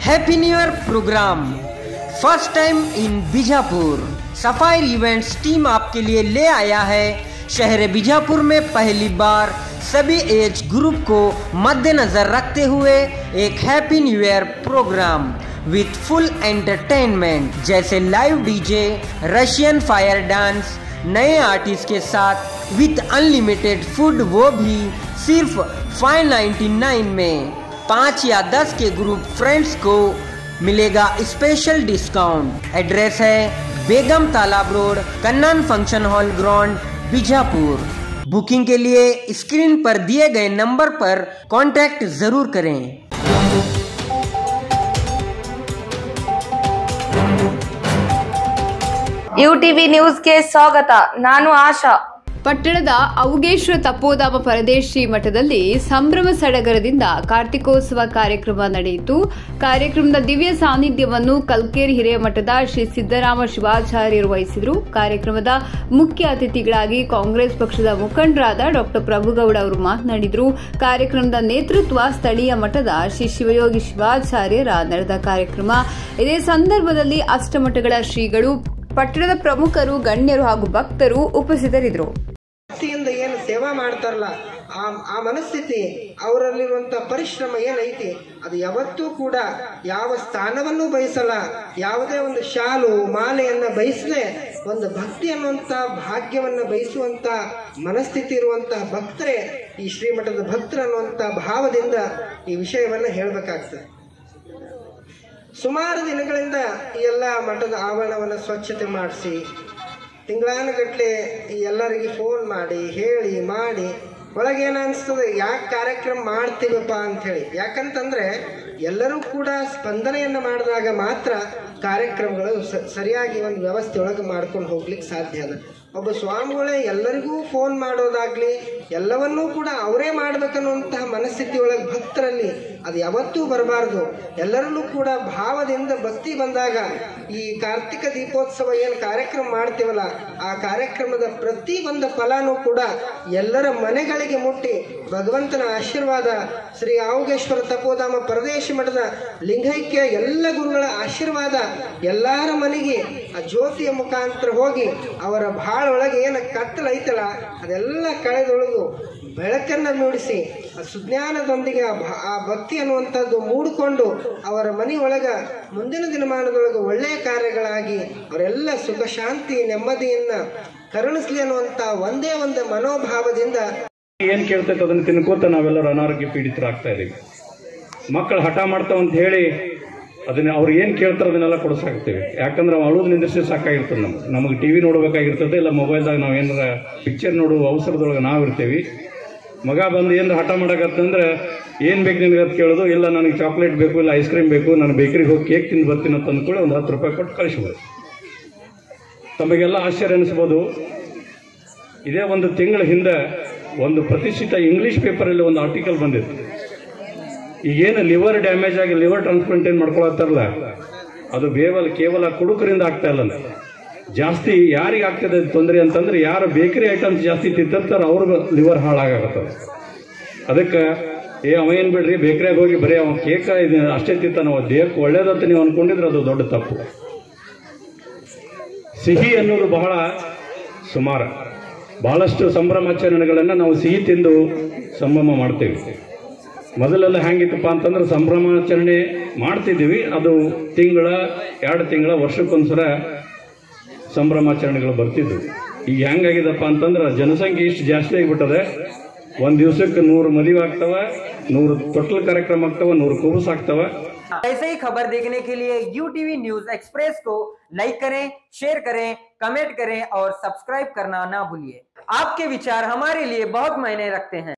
Happy new year programme first time in Bijapur. Sapphire events team आपके लिए ले आया है शहर बीजापुर में पहली बार सभी एज ग्रुप को मद्देनजर रखते हुए एक happy new year programme with full entertainment जैसे live DJ, Russian fire dance, नए आर्टिस्ट के साथ विथ अनलिमिटेड फूड, वो भी सिर्फ 599 में। 5 या 10 के ग्रुप फ्रेंड्स को मिलेगा स्पेशल डिस्काउंट। एड्रेस है Begum Talab road, Kannan function hall ground, Bijapur. Booking के लिए स्क्रीन पर दिए गए नंबर पर कांटेक्ट जरूर करें। यूटीवी ನ್ಯೂಸ್ ಗೆ ಸ್ವಾಗತ। ನಾನು ಆಶಾ। ಪಟ್ಟಣದ ಔಗೇಶ್ವರ ತಪೋಧಾಮ ಪರದೇಶಿ ಮಠದಲ್ಲಿ ಸಂಭ್ರಮ ಸಡಗರದಿಂದ ಕಾರ್ತಿಕೋತ್ಸವ ಕಾರ್ಯಕ್ರಮ ನಡೆಯಿತು। ಕಾರ್ಯಕ್ರಮದ ದಿವ್ಯ ಸಾನ್ನಿಧ್ಯವನ್ನು ಕಲ್ಕೇರಿ ಹಿರೇಮಠದ ಶ್ರೀ ಸಿದ್ದರಾಮ ಶಿವಾಚಾರ್ಯರು ವಹಿಸಿದರು। ಕಾರ್ಯಕ್ರಮದ ಮುಖ್ಯ ಅತಿಥಿಗಳಾಗಿ ಕಾಂಗ್ರೆಸ್ ಪಕ್ಷದ ಮುಖಂಡರಾದ ಡಾ ಪ್ರಭುಗೌಡ ಅವರು ಮಾತನಾಡಿದರು। ಕಾರ್ಯಕ್ರಮದ ನೇತೃತ್ವ ಸ್ಥಳೀಯ ಮಠದ ಶ್ರೀ ಶಿವಯೋಗಿ ಶಿವಾಚಾರ್ಯರ ನಡೆದ ಕಾರ್ಯಕ್ರಮ। ಇದೇ ಸಂದರ್ಭದಲ್ಲಿ ಅಷ್ಟಮಠಗಳ ಶ್ರೀಗಳು, ಪಟ್ಟಣದ ಪ್ರಮುಖರು, ಗಣ್ಯರು ಹಾಗೂ ಭಕ್ತರು ಉಪಸ್ಥಿತರಿದ್ದರು। ಭಕ್ತಿಯಿಂದ ಏನು ಸೇವಾ ಮಾಡ್ತಾರಲ್ಲ ಆ ಮನಸ್ಥಿತಿ, ಅವರಲ್ಲಿರುವಂತ ಪರಿಶ್ರಮ ಏನೈತಿ ಅದು ಯಾವತ್ತೂ ಕೂಡ ಯಾವ ಸ್ಥಾನವನ್ನು ಬಯಸಲ್ಲ, ಯಾವುದೇ ಒಂದು ಶಾಲು ಮಾಲೆಯನ್ನ ಬಯಸದೆ ಒಂದು ಭಕ್ತಿ ಅನ್ನುವಂತ ಭಾಗ್ಯವನ್ನ ಬಯಸುವಂತ ಮನಸ್ಥಿತಿ ಇರುವಂತ ಭಕ್ತರೇ ಈ ಶ್ರೀಮಠದ ಭಕ್ತರು ಅನ್ನುವಂತ ಭಾವದಿಂದ ಈ ವಿಷಯವನ್ನ ಹೇಳಬೇಕಾಗ್ತದೆ। ಸುಮಾರು ದಿನಗಳಿಂದ ಈ ಎಲ್ಲ ಮಠದ ಆವರಣವನ್ನು ಸ್ವಚ್ಛತೆ ಮಾಡಿಸಿ ತಿಂಗಳಾನುಗಟ್ಲೆ ಈ ಎಲ್ಲರಿಗೆ ಫೋನ್ ಮಾಡಿ ಹೇಳಿ ಮಾಡಿ ಒಳಗೇನು ಅನಿಸ್ತದೆ, ಯಾಕೆ ಕಾರ್ಯಕ್ರಮ ಮಾಡ್ತೀವಪ್ಪ ಅಂಥೇಳಿ। ಯಾಕಂತಂದರೆ ಎಲ್ಲರೂ ಕೂಡ ಸ್ಪಂದನೆಯನ್ನು ಮಾಡಿದಾಗ ಮಾತ್ರ ಕಾರ್ಯಕ್ರಮಗಳು ಸರಿಯಾಗಿ ಒಂದು ವ್ಯವಸ್ಥೆ ಒಳಗೆ ಮಾಡ್ಕೊಂಡು ಹೋಗ್ಲಿಕ್ಕೆ ಸಾಧ್ಯ ಅದ। ಒಬ್ಬ ಸ್ವಾಮಿಗಳೇ ಎಲ್ಲರಿಗೂ ಫೋನ್ ಮಾಡೋದಾಗ್ಲಿ ಎಲ್ಲವನ್ನೂ ಕೂಡ ಅವರೇ ಮಾಡ್ಬೇಕನ್ನುವಂತಹ ಮನಸ್ಥಿತಿ ಒಳಗೆ ಭಕ್ತರಲ್ಲಿ ಅದು ಯಾವತ್ತೂ ಬರಬಾರ್ದು। ಎಲ್ಲರಲ್ಲೂ ಕೂಡ ಭಾವದಿಂದ ಭಕ್ತಿ ಬಂದಾಗ ಈ ಕಾರ್ತಿಕ ದೀಪೋತ್ಸವ ಏನು ಕಾರ್ಯಕ್ರಮ ಮಾಡ್ತೀವಲ್ಲ ಆ ಕಾರ್ಯಕ್ರಮದ ಪ್ರತಿ ಒಂದು ಫಲನೂ ಕೂಡ ಎಲ್ಲರ ಮನೆಗಳಿಗೆ ಮುಟ್ಟಿ ಭಗವಂತನ ಆಶೀರ್ವಾದ, ಶ್ರೀ ಔಗೇಶ್ವರ ತಪೋಧಾಮ ಪರದೇಶಿ ಮಠದ ಲಿಂಗೈಕ್ಯ ಎಲ್ಲ ಗುರುಗಳ ಆಶೀರ್ವಾದ ಎಲ್ಲರ ಮನೆಗೆ ಆ ಜ್ಯೋತಿಯ ಮುಖಾಂತರ ಹೋಗಿ ಅವರ ಬಾಳ ಒಳಗೆ ಏನು ಕತ್ತಲ ಐತಲ್ಲ ಅದೆಲ್ಲ ಕಳೆದೊಳಗು ಬೆಳಕನ್ನು ಮೂಡಿಸಿ ಸುಜ್ಞಾನದೊಂದಿಗೆ ಆ ಭಕ್ತಿ ಅನ್ನುವಂಥದ್ದು ಮೂಡಿಕೊಂಡು ಅವರ ಮನೆಯೊಳಗ ಮುಂದಿನ ದಿನಮಾನದೊಳಗೆ ಒಳ್ಳೆಯ ಕಾರ್ಯಗಳಾಗಿ ಅವರೆಲ್ಲ ಸುಖ ಶಾಂತಿ ನೆಮ್ಮದಿಯನ್ನ ಕರುಣಿಸ್ಲಿ ಅನ್ನುವಂಥ ಒಂದೇ ಒಂದು ಮನೋಭಾವದಿಂದ ಏನ್ ಕೇಳ್ತೈತೆ ಅದನ್ನ ತಿನ್ಕೋತ ನಾವೆಲ್ಲರೂ ಅನಾರೋಗ್ಯ ಪೀಡಿತರಾಗ್ತಾ ಇದೀವಿ। ಮಕ್ಕಳು ಹಠ ಮಾಡ್ತಾವ ಅಂತ ಹೇಳಿ ಅದನ್ನ ಅವ್ರು ಏನು ಕೇಳ್ತಾರೆ ಅದನ್ನೆಲ್ಲ ಕೊಡಿಸಾಕ್ತೇವೆ। ಯಾಕಂದ್ರೆ ಅವು ಅಳುದು ನಿಂದಿಸಿ ಸಾಕಾಗಿರ್ತದೆ, ನಮಗೆ ಟಿವಿ ನೋಡ್ಬೇಕಾಗಿರ್ತದೆ, ಇಲ್ಲ ಮೊಬೈಲ್ದಾಗ ನಾವು ಏನಾರ ಪಿಕ್ಚರ್ ನೋಡುವ ಅವಸರದೊಳಗೆ ನಾವು ಇರ್ತೀವಿ। ಮಗ ಬಂದು ಏನಾರ ಹಠ ಮಾಡಕತ್ತಂದ್ರೆ ಏನು ಬೇಕು ನಿನಗೆ ಅಂತ ಕೇಳೋದು, ಇಲ್ಲ ನನಗೆ ಚಾಕ್ಲೇಟ್ ಬೇಕು, ಇಲ್ಲ ಐಸ್ ಕ್ರೀಮ್ ಬೇಕು, ನಾನು ಬೇಕರಿಗೆ ಹೋಗಿ ಕೇಕ್ ತಿಂದು ಬರ್ತೀನಿ ಅಂತ ಅಂದ್ಕೊಳ್ಳಿ ಒಂದು 10 ರೂಪಾಯಿ ಕೊಟ್ಟು ಕಳಿಸ್ಬೋದು। ತಮಗೆಲ್ಲ ಆಶ್ಚರ್ಯ ಅನಿಸ್ಬೋದು, ಇದೇ ಒಂದು ತಿಂಗಳ ಹಿಂದೆ ಒಂದು ಪ್ರತಿಷ್ಠಿತ ಇಂಗ್ಲೀಷ್ ಪೇಪರಲ್ಲಿ ಒಂದು ಆರ್ಟಿಕಲ್ ಬಂದಿತ್ತು। ಈಗೇನು ಲಿವರ್ ಡ್ಯಾಮೇಜ್ ಆಗಿ ಲಿವರ್ ಟ್ರಾನ್ಸ್ಪ್ಲಾಂಟೇಷನ್ ಮಾಡ್ಕೊಳತ್ತಾರಲ್ಲ ಅದು ಕೇವಲ ಕುಡುಕರಿಂದ ಆಗ್ತಾ ಇಲ್ಲ, ಜಾಸ್ತಿ ಯಾರಿಗೆ ಆಗ್ತದೆ ತೊಂದರೆ ಅಂತಂದ್ರೆ ಯಾರು ಬೇಕರಿ ಐಟಮ್ಸ್ ಜಾಸ್ತಿ ತಿಂತಾರೆ ಅವ್ರಿಗೆ ಲಿವರ್ ಹಾಳಾಗತ್ತದ। ಅದಕ್ಕೆ ಅವ ಏನು ಬಿಡ್ರಿ ಬೇಕರಿಯಾಗ ಹೋಗಿ ಬರೀ ಅವ ಕೇಕ ಇದು ಅಷ್ಟೇ ತಿಂತಾನ, ದೇಹಕ್ಕೆ ಒಳ್ಳೇದಂತ ನೀವು ಅನ್ಕೊಂಡಿದ್ರೆ ಅದು ದೊಡ್ಡ ತಪ್ಪು। ಸಿಹಿ ಅನ್ನೋದು ಬಹಳ ಸುಮಾರು, ಬಹಳಷ್ಟು ಸಂಭ್ರಮಾಚರಣೆಗಳನ್ನು ನಾವು ಸಿಹಿ ತಿಂದು ಸಂಭ್ರಮ ಮಾಡ್ತೇವೆ। ಮೊದಲೆಲ್ಲ ಹೆಂಗಿತ್ತಪ್ಪ ಅಂತಂದ್ರೆ ಸಂಭ್ರಮಾಚರಣೆ ಮಾಡ್ತಿದ್ದೀವಿ, ಅದು ತಿಂಗಳ 2 ತಿಂಗಳ ವರ್ಷಕ್ಕೊಂದ್ಸಲ ಸಂಭ್ರಮಾಚರಣೆಗಳು ಬರ್ತಿದ್ವು। ಈಗ ಹೆಂಗಾಗಿದಪ್ಪ ಅಂತಂದ್ರೆ ಜನಸಂಖ್ಯೆ ಇಷ್ಟು ಜಾಸ್ತಿ ಆಗಿಬಿಟ್ಟದೆ, ಒಂದು ದಿವಸಕ್ಕೆ 100 ಮದುವೆ ಆಗ್ತವ, 100 ತೊಟ್ಲ ಕಾರ್ಯಕ್ರಮ ಆಗ್ತವ, 100 ಕುಬಸ್ ಆಗ್ತವ। ऐसे ही खबर देखने के लिए यूटीवी न्यूज एक्सप्रेस को लाइक करें, शेयर करें, कमेंट करें और सब्सक्राइब करना ना भूलिए। आपके विचार हमारे लिए बहुत मायने रखते हैं।